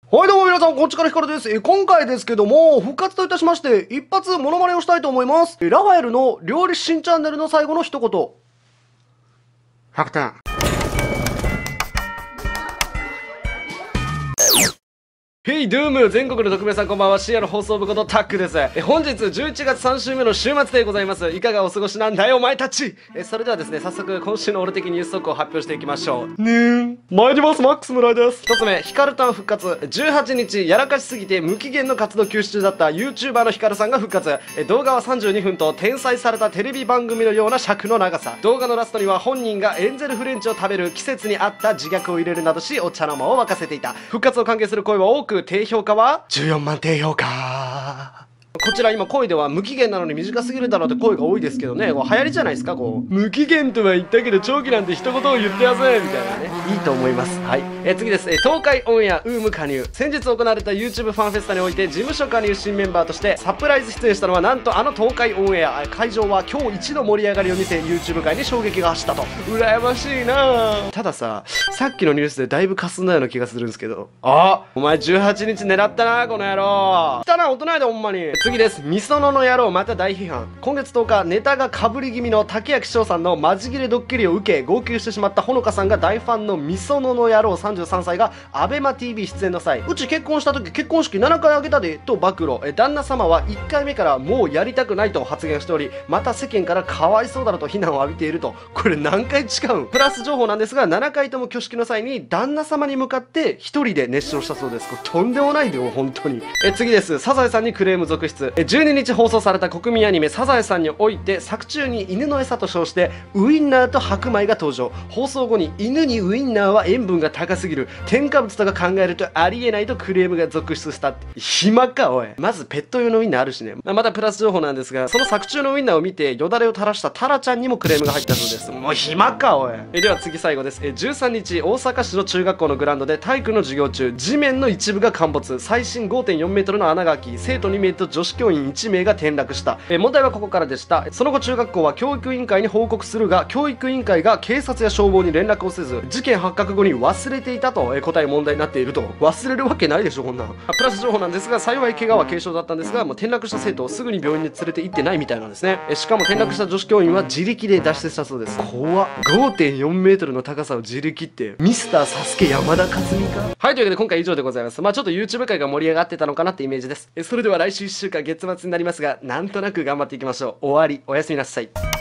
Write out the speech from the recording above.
はいどうも皆さん、こっちからヒカルです。今回ですけども、復活といたしまして、一発モノマネをしたいと思います。ラファエルの料理新チャンネルの最後の一言。100点。ヘイドゥーム全国の特命さんこんばんは。深夜の放送部ことタックです。本日11月3週目の週末でございます。いかがお過ごしなんだよお前たち。それではですね、早速今週の俺的ニュース速報を発表していきましょう。参ります。マックス村井です。一つ目、ヒカルタン復活。18日やらかしすぎて無期限の活動休止中だった YouTuber のヒカルさんが復活。動画は32分と転載されたテレビ番組のような尺の長さ。動画のラストには本人がエンゼルフレンチを食べる季節に合った自虐を入れるなどし、お茶の間を沸かせていた。復活を関係する声は多く、低評価は14万低評価。こちら今声では無期限なのに短すぎるだろうって声が多いですけどね、こう流行りじゃないですか。こう無期限とは言ったけど長期なんて一言を言ってやぜみたいなね、いいと思います。はい、次です。東海オンエアウーム加入。先日行われた YouTube ファンフェスタにおいて事務所加入新メンバーとしてサプライズ出演したのはなんとあの東海オンエア。会場は今日一の盛り上がりを見せ YouTube 界に衝撃が走ったと。羨ましいな。たださっきのニュースでだいぶかすんだような気がするんですけど、あお前18日狙ったなこの野郎。来たな大人やでほんまに。次です。みそのの野郎また大批判。今月10日ネタがかぶり気味の竹谷翔さんのマジギレドッキリを受け号泣してしまったほのかさんが大ファンのみそのの野郎33歳が ABEMATV 出演の際、うち結婚した時結婚式7回あげたでと暴露。旦那様は1回目からもうやりたくないと発言しており、また世間からかわいそうだろと非難を浴びていると。これ何回違うん。プラス情報なんですが7回とも挙式の際に旦那様に向かって1人で熱唱したそうです。これとんでもないでよ本当に。次です。サザエさんにクレーム続出。12日放送された国民アニメサザエさんにおいて作中に犬の餌と称してウインナーと白米が登場。放送後に犬にウインナーは塩分が高すぎる、添加物とか考えるとありえないとクレームが続出したって。暇かおい。まずペット用のウインナーあるしね。またプラス情報なんですが、その作中のウインナーを見てよだれを垂らしたタラちゃんにもクレームが入ったそうです。もう暇かおい。では次最後です。13日大阪市の中学校のグラウンドで体育の授業中地面の一部が陥没、最深 5.4 メートルの穴が開き生徒2名と女子教員1名が転落した。問題はここからでした。その後中学校は教育委員会に報告するが、教育委員会が警察や消防に連絡をせず、事件発覚後に忘れていたと答え問題になっていると。忘れるわけないでしょこんなの。プラス情報なんですが、幸い怪我は軽傷だったんですが、もう転落した生徒をすぐに病院に連れて行ってないみたいなんですね。しかも転落した女子教員は自力で脱出したそうです。怖っ。 5.4 メートルの高さを自力ってミスターサスケ山田勝美か。はい、というわけで今回以上でございます。ちょっと YouTube 界が盛り上がってたのかなってイメージです。それでは来週1週間月末になりますが、なんとなく頑張っていきましょう。終わり。おやすみなさい。